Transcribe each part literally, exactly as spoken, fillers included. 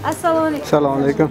Assalomu alaykum. Assalomu alaykum.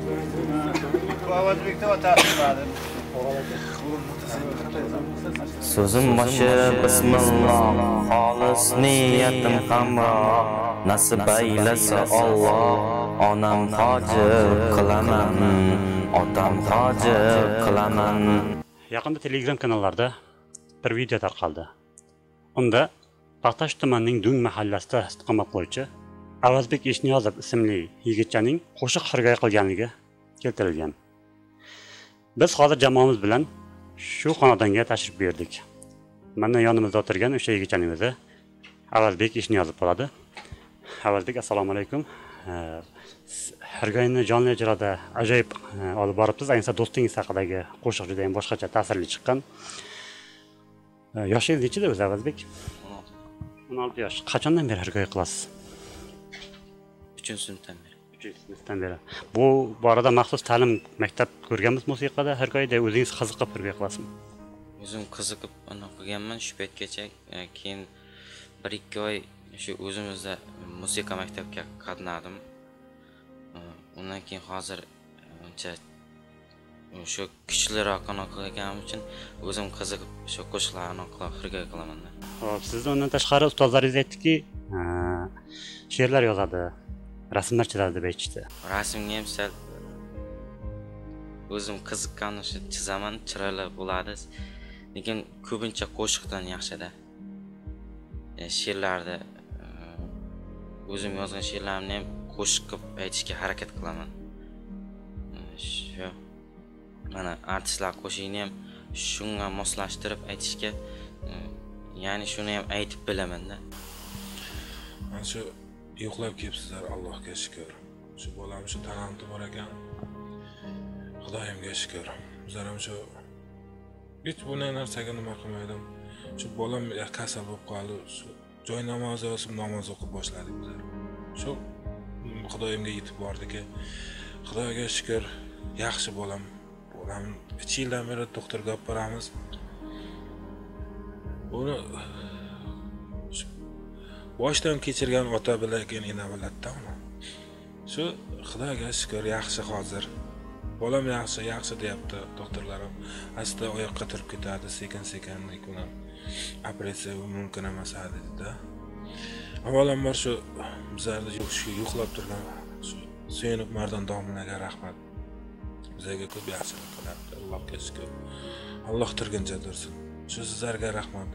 So'zim boshi bismillah, xolis niyatim hamroh, nasib aylasa Alloh, onam hoji qilaman, otam hoji qilaman. Yaqinda Telegram kanallarda bir video tarqaldi. Unda Paxtash tumanining Dung mahallasida istiqomat qiluvchi Avazbek Eshniyozov ismli yigitchaning qo'shiq hirgoy qilganligi keltirilgan. Biz hozir jamoamiz bilan shu xonadonga tashrif buyurdik. Mana yonimizda o'tirgan o'sha yigitchaning o'zi Avazbek Eshniyozov bo'ladi. Avazbek, assalomu alaykum. Hirgoyni jonli ijroda ajoyib olib boribsiz. Ayniqsa do'stingiz haqidagi qo'shiq juda ham boshqacha ta'sirli chiqqan. Yoshingiz nechida o'zi Avazbek? o'n olti yosh. Qachondan beri hirgoy qilasiz? uchinchi sinfdan beri. uchinchi sinfdan beri. Bu borada maxsus ta'lim maktab ko'rganmiz musiqada, hirgoyda o'zingiz qiziqib hirgoy qilasizmi? O'zim qiziqib anaqa qilganman shu paytgacha, keyin bir ikki oy shu o'zimizda musiqa maktabiga qatnadim. Undan keyin hozir uncha shu kuchliroq qilganim uchun o'zim qiziqib shu qo'shiqlarni hirgoy qilaman. Xo'p, sizdan undan tashqari ustozlaringiz aytdiki, she'rlar yozadi, rasmlar chizadi deb aytishdi. Rasmga ham sal o'zim qiziqqan shu chizaman, chiroyli bo'ladi. Lekin ko'pincha qo'shiqdan yaxshi-da. She'rlarda o'zim yozgan she'rlarimni ham qo'shiq qilib aytishga harakat qilaman. Shu mana artistlar qo'shig'ini ham shunga moslashtirib aytishga, ya'ni shuni ham aytib bilaman-da. Mana shu yo'qlab kelibsizlar, Allohga shukr. Shu bolam shu talanti bor ekan. Xudoyimga shukr. Bizlar ham shu hech bunday narsaga nima qilmaydim. Shu bolam kasal bo'lib qoldi. Shu joy namozi o'sib namoz o'qib boshladik bizlar. Shu Xudoyimga yetib bordik. Xudoga shukr, yaxshi bolam. Bolam uch yildan beri doktorga olib boramiz. Buni boshdan kechirgan ota bilan keyin ena biladi-da uni. Shu Xudoga shukr, yaxshi hozir. Bolam yaxshi, yaxshi deyapti doktorlarim. Asta oyoqqa turib ketadi, sekin-sekin, lekin operatsiya mumkin emas dedi-da. Avvalambor shu bizlarni shu yo'qlab turgan shu Suyanib Mardon domlaga rahmat. Bizga ko'p yaxshilik qiladi. Allohga shukr. Alloh turguncha tursin. Shu sizlarga rahmat.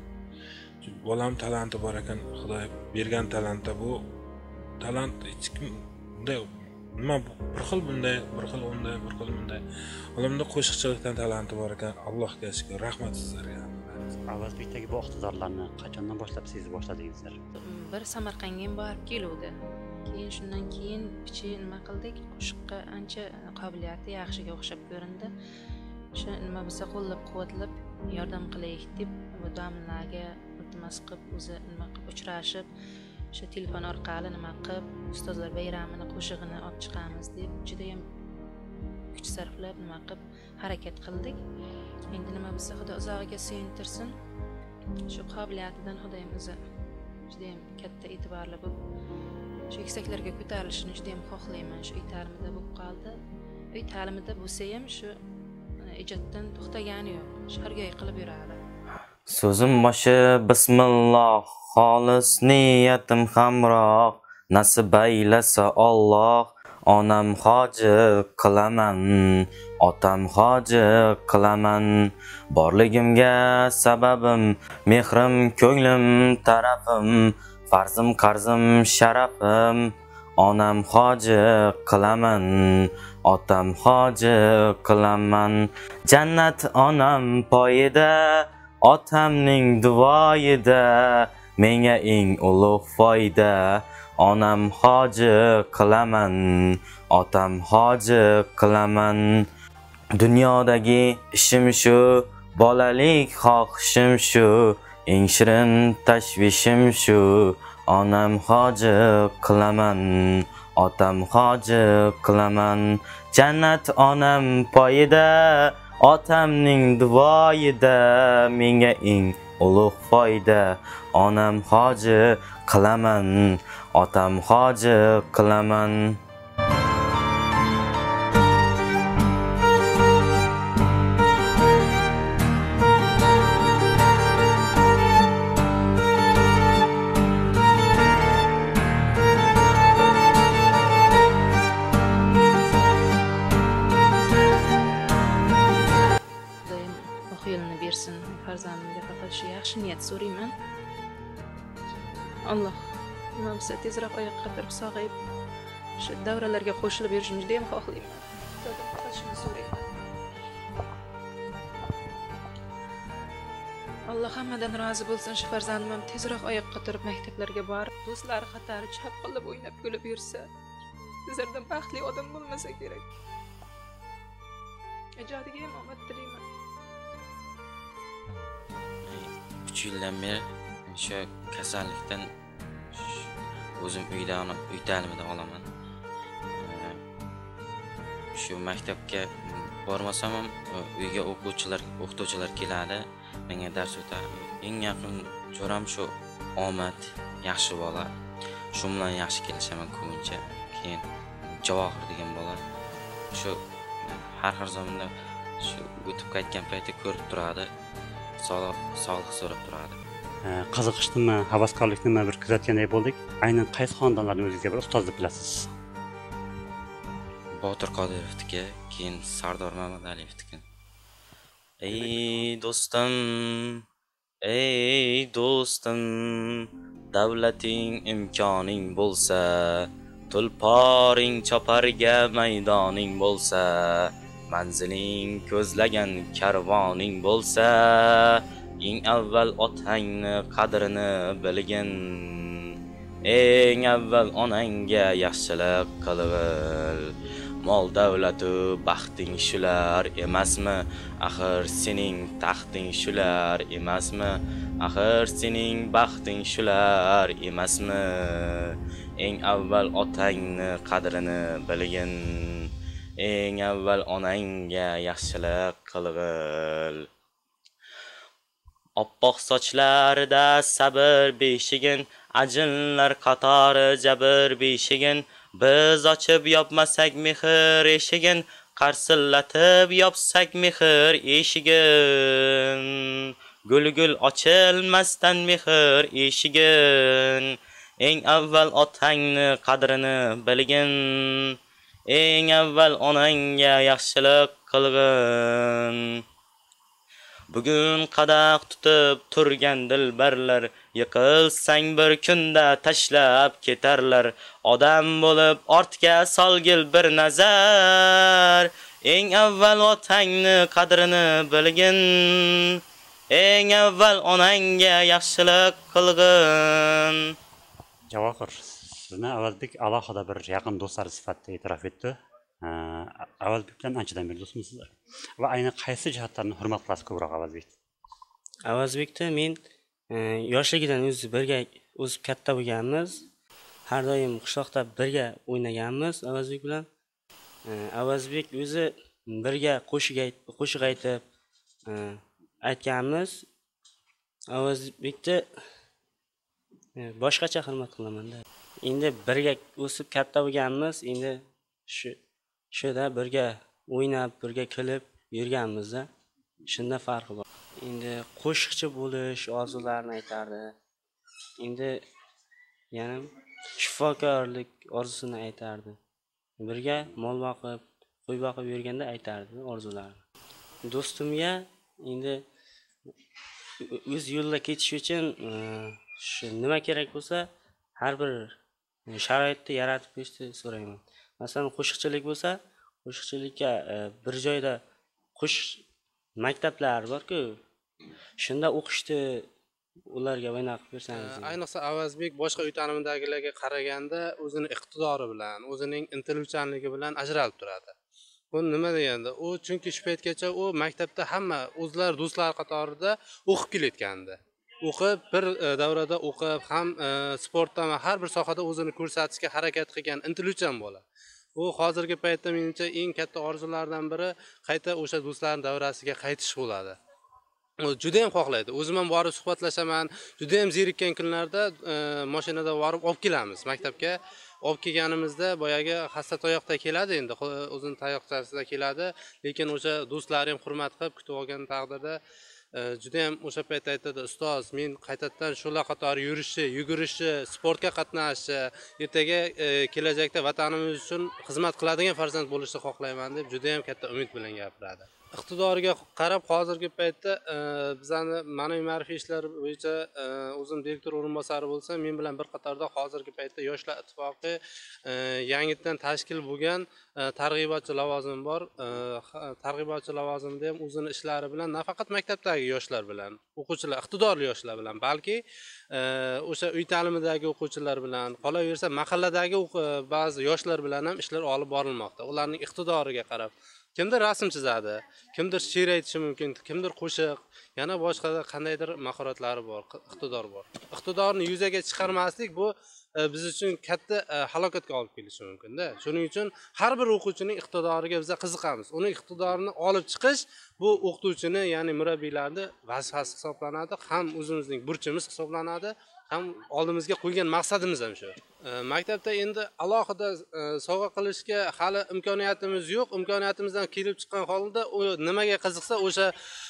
Bolam talanti bor ekan, Xudoy bergan talantda bu talant hech kim bunday nima bir xil bunday, bir xil unday, bir xil bunday. Olamda qo'shiqchilikdan talanti bor ekan, Allohga shukr, rahmat sizlarga. Avazbekdagi bu iqtidorlarni qachondan boshlab sezib boshladingizlar? Bir Samarqandga ham borib keluvdi. Keyin shundan keyin pichi nima qildik? Qo'shiqqa ancha qobiliyati yaxshiga o'xshab ko'rindi. Shu nima bo'lsa qo'llab-quvvatlab yordam qilaylik deb bu domlaga iltimos qilib, o'zi nima qilib uchrashib, shu telefon orqali nima qilib, ustozlar bayramini qo'shig'ini olib chiqamiz deb juda ham kuch sarflab nima qilib harakat qildik. Endi nima bo'lsa Xudo uzoqiga suyuntirsin. Shu qobiliyatidan Xudoyim o'zi juda ham katta e'tiborli bo'lib, shu yuksaklarga ko'tarilishini juda ham xohlayman. Shu uy ta'limida bo'lib qoldi. Uy ta'limida bo'lsa ham shu ijoddan to'xtagani yo'q. Hirgoy qilib yuradi. So'zim boshi bismillah, xolis niyatim hamroh, nasib aylasa Alloh, onam hoji qilaman, otam hoji qilaman. Borligimga sababim, mehrim, ko'nglim, tarafim, farzim, qarzim, sharafim. Onam hoji qilaman, otam hoji qilaman. Jannat onam poyida, otamning duoyida, menga eng ulug' foyda. Onam hoji qilaman, otam hoji qilaman. Dunyodagi ishim shu, bolalik xohishim shu, eng shirin tashvishim shu. Onam hoji qilaman, otam hoji qilaman. Jannat onam poyida, otamning duoyida, menga eng ulug' foyda. Onam hoji qilaman, otam hoji qilaman. farzandimga faqat shu yaxshi niyat so'rayman. Alloh nima bo'lsa tezroq oyoqqa turib sog'ayib shu davralarga qo'shilib yurishni juda ham xohlayman. Xudodan faqat shuni so'rayman. Alloh hammadan rozi bo'lsin, shu farzandim ham tezroq oyoqqa turib maktablarga borib, do'stlari qatori chap qilib o'ynab kulib yursa, sizlardan baxtli odam bo'lmasa kerak. Ijodiga ham omad tilayman. uch yildan beri shu kasallikdan o'zim uyda uy ta'limida olaman. Shu maktabga bormasam ham uyga o'quvchilar, o'qituvchilar keladi, menga dars o'tadi. Eng yaqin jo'ram shu Omad, yaxshi bola. Shu bilan yaxshi kelishaman ko'pincha. Keyin Javohir degan bola. Shu har har zamonda shu o'tib qaytgan paytda ko'rib turadi. Sog'liq, sog'liq so'rab turadi. Qiziqish nima, havaskorlik nima bir kuzatganday bo'ldik. Aynan qaysi xonadonlarni o'zingizga bir ustoz deb bilasiz? Botir Qodirovniki, keyin Sardor Mamadaliyevniki. Ey do'stim, ey do'stim, davlating imkoning bo'lsa, tulporing choparga maydoning bo'lsa, manziling ko'zlagan karvoning bo'lsa, eng avval otangni qadrini bilgin. Eng avval onangga yaxshilik qilg'il. Mol davlatu baxting shular emasmi? Axir sening taxting shular emasmi? Axir sening baxting shular emasmi? Eng avval otangni qadrini bilgin. Eng avval onangga yaxshilik qilg'il. Oppoq sochlarida sabr beshigin, ajinlar qatori jabr beshigin. Biz ochib yopmasak mehr eshigin, qarsillatib yopsak mehr eshigin. Gul-gul ochilmasdan mehr eshigin. Eng avval otangni qadrini bilgin. Eng avval onangga yaxshilik qilg'in. Bugun qadoq tutib turgan dilbarlar, yiqilsang bir kunda tashlab ketarlar. Odam bo'lib ortga solgil bir nazar. Eng avval otangni qadrini bilgin. Eng avval onangga yaxshilik qilg'in. Javohir, sizni Avazbek alohida bir yaqin do'stlari sifatida e'tirof etdi. Avazbek bilan anchadan beri do'stmisizlar. Va aynan qaysi jihatlarni hurmat qilasiz ko'proq Avazbek? Avazbekda men yoshligidan o'zi birga o'sib katta bo'lganmiz. Har doim qishloqda birga o'ynaganmiz Avazbek bilan. Avazbek o'zi birga qo'shiq qo'shiq aytib aytganmiz. Avazbekni boshqacha hurmat qilaman-da. Endi birga o'sib katta bo'lganmiz. Endi shu shuda birga o'ynab, birga kulib yurganmiz-da. Shunda farqi bor. Endi qo'shiqchi bo'lish orzularini aytardi. Endi yana shifokorlik orzusini aytardi. Birga mol boqib, qo'y boqib yurganda aytardi orzularini. Do'stimga endi o'z yo'lida ketish uchun shu nima kerak bo'lsa, har bir sharoitni yaratib berishni so'rayman. Masalan, qo'shiqchilik bo'lsa, qo'shiqchilikka bir joyda qo'shiq maktablar bor-ku, shunda o'qishni ularga o'ynab bersangiz. Ayniqsa Avazbek boshqa uy ta'limidagilarga qaraganda o'zining iqtidori bilan, o'zining intiluvchanligi bilan ajralib turadi. Bu nima deganda, u chunki shu paytgacha u maktabda hamma o'zlari do'stlar qatorida o'qib kelayotgandi. O'qib, bir davrada o'qib, ham sportda va har bir sohada o'zini ko'rsatishga harakat qilgan intiluvchan bola. U hozirgi paytda menimcha eng katta orzularidan biri qayta o'sha do'stlarning davrasiga qaytish bo'ladi. U juda ham xohlaydi. O'zim ham borib suhbatlashaman. Juda ham zerikkan kunlarda mashinada borib olib kelamiz maktabga. Olib kelganimizda boyagi xasta tayoqda keladi endi, o'zini tayoqchasida keladi, lekin o'sha do'stlari ham hurmat qilib kutib olgan taqdirda juda ham o'sha paytda aytadi, ustoz, men qaytadan shular qatori yurishi, yugurishi, sportga qatnashishi, ertaga kelajakda vatanimiz uchun xizmat qiladigan farzand bo'lishni xohlayman deb juda ham katta umid bilan gapiradi. iqtidoriga qarab hozirgi paytda bizani ma'naviy ma'rifiy ishlar bo'yicha o'zim direktor o'rinbosari bo'lsam, men bilan bir qatorda hozirgi paytda Yoshlar ittifoqi yangidan tashkil bo'lgan targ'ibotchi lavozim bor. Targ'ibotchi lavozimda ham o'zini ishlari bilan nafaqat maktabdagi yoshlar bilan, o'quvchilar, iqtidorli yoshlar bilan, balki o'sha uy ta'limidagi o'quvchilar bilan, qolaversa mahalladagi ba'zi yoshlar bilan ham ishlar olib borilmoqda. Ularning iqtidoriga qarab kimdir rasm chizadi, kimdir she'r aytishi mumkin, kimdir qo'shiq, yana boshqa qandaydir mahoratlari bor, iqtidor bor. Iqtidorni yuzaga chiqarmaslik bu biz uchun katta halokatga olib kelishi mumkin-da. Shuning uchun har bir o'quvchining iqtidoriga biz qiziqamiz. Uning iqtidorini olib chiqish bu o'qituvchini, ya'ni murabbiylarning vazifasi hisoblanadi, ham o'zimizning burchimiz hisoblanadi, ham oldimizga qo'ygan maqsadimiz ham shu. Maktabda endi alohida sovg'a qilishga hali imkoniyatimiz yo'q. Imkoniyatimizdan kelib chiqqan holda u nimaga qiziqsa o'sha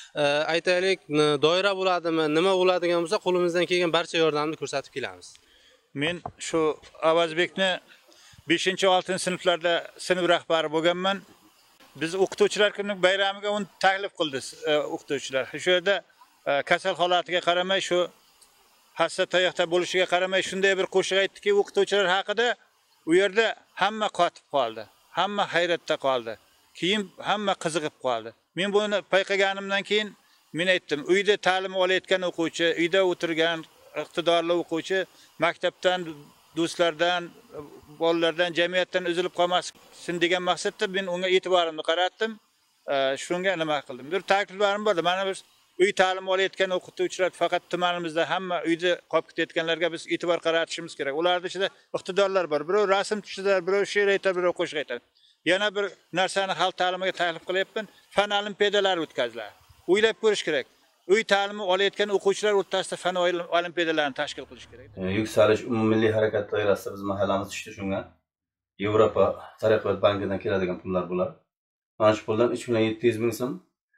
aytaylik doira bo'ladimi, nima bo'ladigan bo'lsa qo'limizdan kelgan barcha yordamni ko'rsatib kelamiz. Men shu Avazbekni beshinchi oltinchi sinflarda sinf rahbari bo'lganman. Biz o'qituvchilar kuni bayramiga uni taklif qildi o'qituvchilar. Shu yerda kasal holatiga qaramay, shu hassa tayoqda bo'lishiga qaramay shunday bir qo'shiq aytdiki, o'qituvchilar haqida u yerda hamma qotib qoldi. Hamma hayratda qoldi. Keyin hamma qiziqib qoldi. Men buni payqaganimdan keyin men aytdim, uyda ta'lim olayotgan o'quvchi, uyda o'tirgan iqtidorli o'quvchi maktabdan, do'stlardan, bolalardan, jamiyatdan uzilib qolmasin degan maqsadda men unga e'tiborimni qaratdim. Shunga nima qildim? Bir takliflarim bor. Mana biz uy ta'lim olayotgan o'qituvchilar faqat tumanimizda hamma uyda qolib ketayotganlarga biz e'tibor qaratishimiz kerak. Ularning ichida iqtidorlar bor. Birov rasm chizadi, birov she'r aytadi, birov qo'shiq aytadi. Yana bir narsani xalq ta'limiga taklif qilyapman. Fan olimpiadalari o'tkaziladi. O'ylab ko'rish kerak. Uy ta'limi olayotgan o'quvchilar o'rtasida fan olimpiadalarini tashkil qilish kerak. Yuksalish umummilliy harakat doirasida biz mahallamiz tushdi shunga. Yevropa taraqqiyot bankidan keladigan pullar bular. Mana shu puldan uch million yetti yuz ming so'm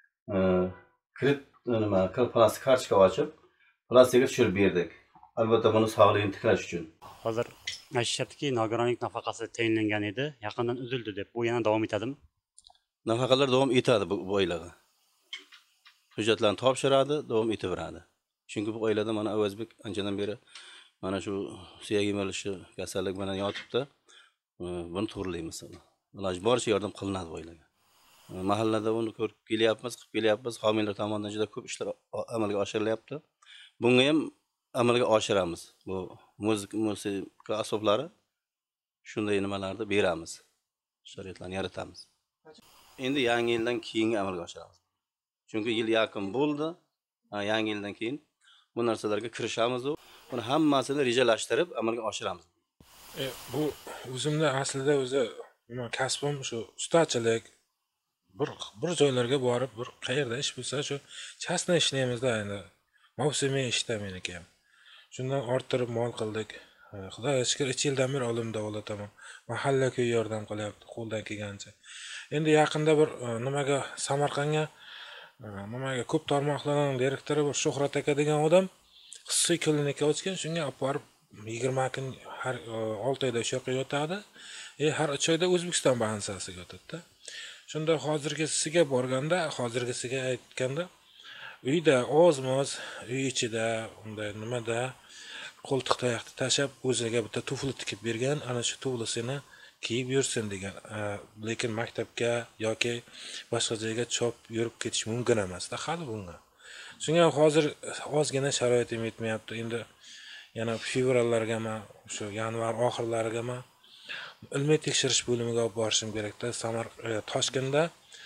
kredit nima plastik kartochka ochib, plastikga tushirib berdik. Albatta buni sog'lig'ini tiklash uchun. Hozir aytishyaptiki, nogironlik nafaqasi tayinlangan edi, yaqindan uzildi deb. Bu yana davom etadimi? Nafaqalar davom etadi bu oilaga. Hujjatlarni topshiradi, davom etaveradi. Chunki bu oilada mana Avazbek anchadan beri mana shu suyak yemilishi kasallik bilan yotibdi. Buni to'g'rilaymiz. Iloji boricha yordam qilinadi oilaga. Mahallada buni ko'rib kelyapmiz, qilib kelyapmiz. Homiylar tomonidan juda ko'p ishlar amalga oshirilyapti. Bunga ham amalga oshiramiz. Bu musiqa musiqa asoblari shunday nimalarni beramiz. Sharoitlarni yaratamiz. Endi yangi yildan keyin amalga oshiramiz. Chunki yil yaqin bo'ldi. Yangi yildan keyin bu narsalarga kirishamiz. Buni hammasini rejalashtirib amalga oshiramiz. E, bu o'zimda aslida o'zi nima kasbim shu ustachilik. Bir bir joylarga borib, bir qayerda ish bo'lsa, shu chasna ishlaymiz-da endi. Mavsumiy ishda meniki ham. Shundan orttirib mol qildik. Xudoga shukr, uch yildan beri olimda olataman. Mahalla-ko'y yordam qilyapti qo'ldan kelgancha. Endi yaqinda bir nimaga Samarqandga nimaga ko'p tarmoqlarning direktori bir Shuhrat aka degan odam xususiy klinika ochgan, shunga olib borib yigirma kun har olti oyda o'sha yoqqa yotadi. E har uch oyda O'zbekiston bansasiga yotadi-da. Shunda hozirgisiga borganda, hozirgisiga aytganda, uyda ozmoz, uy ichida, unday nimada qo'ltiq tayoqni tashab, o'ziga bitta tufli tikib bergan, ana shu tuflisini kiyib yursin degan. Lekin maktabga yoki boshqa joyga chop yurib ketish mumkin emas-da hali bunga. Shunga hozir ozgina sharoitim yetmayapti. Endi yana fevrallargami, shu yanvar oxirlarigami ilmiy tekshirish bo'limiga olib borishim kerak-da. Samarqand Toshkentda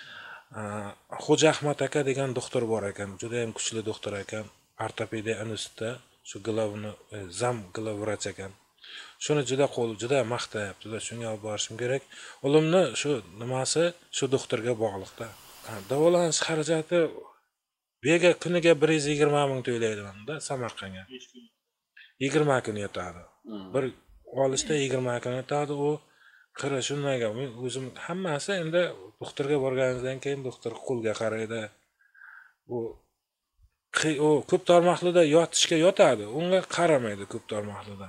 Xo'ja Ahmad aka degan doktor bor ekan. Juda ham kuchli doktor ekan. Ortopediya institutida shu glavni zam glav vrach ekan. Shuni juda qo'l, juda maqtayapti. Shunga olib borishim kerak. O'limni shu nimasi shu doktorga bog'liqda. Davolanish xarajati bega kuniga bir yuz yigirma ming to'laydi-da Samarqandga. yigirma kun yotadi. Bir olishda yigirma kun yotadi. U qira shunga men o'zim hammasi endi doktorga borganingizdan keyin doktor qo'lga qaraydi. Bu u ko'p tarmoqlida yotishga yotadi. Unga qaramaydi ko'p tarmoqlida.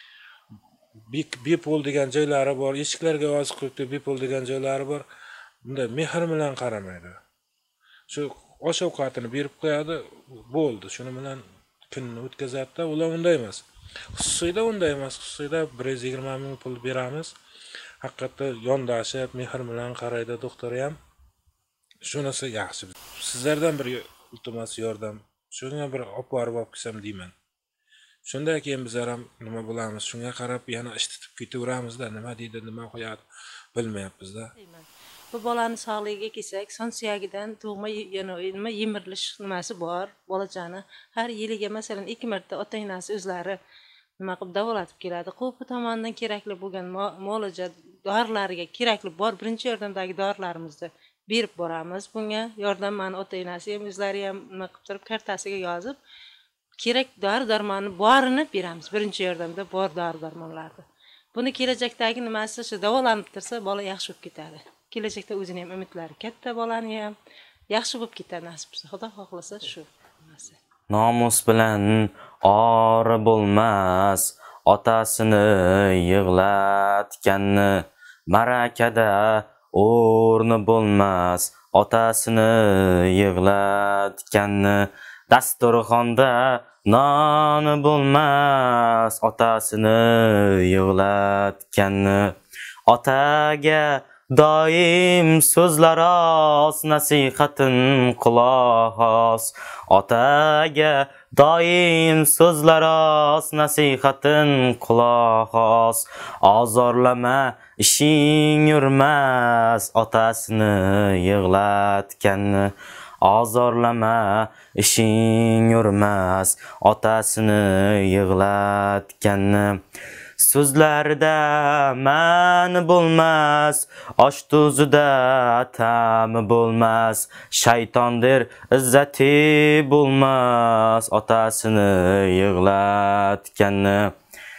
Bepul degan joylari bor, eshiklarga yoziq qo'yibdi, bepul degan joylari bor. Bunda mehr bilan qaramaydi. shu osh ovqatini berib qo'yadi, bo'ldi. Shuni bilan kunni o'tkazadi-da, ular unday emas. Xususiyda unday emas. Xususiyda bir yuz yigirma ming pul beramiz. Haqiqatda yondashib, mehr bilan qaraydi doktor ham. Shunisi yaxshi. Sizlardan bir iltimos yordam, shunga bir olib borib olib kelsam deyman. Shundan keyin bizlar ham nima bo'lamiz, shunga qarab yana ish tutib ketaveramizda, nima deydi, nima qo'yadi bilmayapmiz-da. Bu bolani sog'ligiga kelsak, son suyagidan tug'ma nima yemirilish nimasi bor. Bolachani har yiliga masalan ikki marta ota-onasi o'zlari nima qilib davolatib keladi. Qo'pi tomonidan kerakli bo'lgan muolaja dorilarga kerakli bor birinchi yordamdagi dorilarimizni berib boramiz. Bunga yordam mani ota-onasi ham o'zlari ham nima qilib turib kartasiga yozib, kerak dori-darmonni borini beramiz. Birinchi yordamda bor dori-darmonlarni. Buni kelajakdagi nimasi shu davolanib tursa, bola yaxshi bo'lib ketadi. Kelajakda o'zini ham umidlari katta, bolani ham yaxshi bo'lib ketadi nasib qilsa. Xudo xohlasa shu narsa. Nomus bilan ori bo'lmas, otasini yig'latganni, marakada o'rni bo'lmas, otasini yig'latganni, dasturxonda noni bo'lmas, otasini yig'latganni, otaga doim so'zlar os, nasihatin quloq os, otaga doim so'zlar os, nasihatin quloq os, ozorlama ishing yurmas, otasini yig'latganni, ozorlama ishing yurmas, otasini yig'latganni, so'zlarida ma'ni bo'lmas, osh tuzida ta'mi bo'lmas, shaytondir izzati bo'lmas, otasini yig'latganni,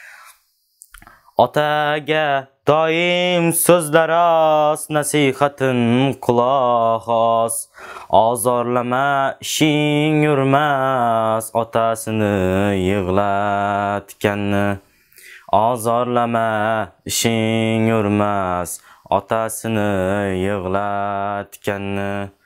otaga doim so'zlar os, nasihatin quloq os, ozorlama ishing yurmas, otasini yig'latganni, ozorlama ishing yurmas, otasini yig'latganni.